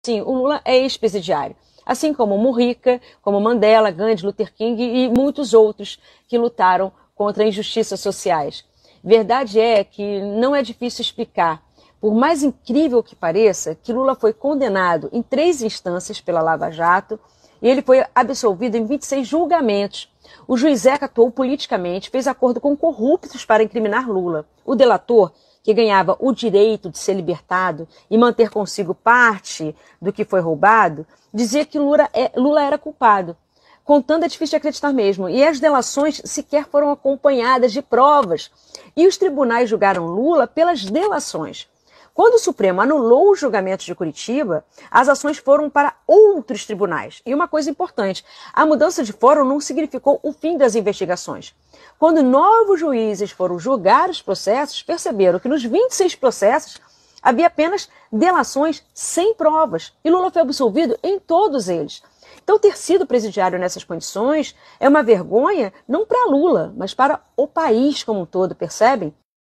Sim, o Lula é ex-presidiário. Assim como Mujica, como Mandela, Gandhi, Luther King e muitos outros que lutaram contra injustiças sociais. Verdade é que não é difícil explicar, por mais incrível que pareça, que Lula foi condenado em 3 instâncias pela Lava Jato e ele foi absolvido em 26 julgamentos. O juiz Zeca atuou politicamente, fez acordo com corruptos para incriminar Lula. O delator, que ganhava o direito de ser libertado e manter consigo parte do que foi roubado, dizia que Lula era culpado. Contando é difícil de acreditar mesmo. E as delações sequer foram acompanhadas de provas. E os tribunais julgaram Lula pelas delações. Quando o Supremo anulou os julgamentos de Curitiba, as ações foram para outros tribunais. E uma coisa importante, a mudança de fórum não significou o fim das investigações. Quando novos juízes foram julgar os processos, perceberam que nos 26 processos havia apenas delações sem provas. E Lula foi absolvido em todos eles. Então, ter sido presidiário nessas condições é uma vergonha não para Lula, mas para o país como um todo, percebem?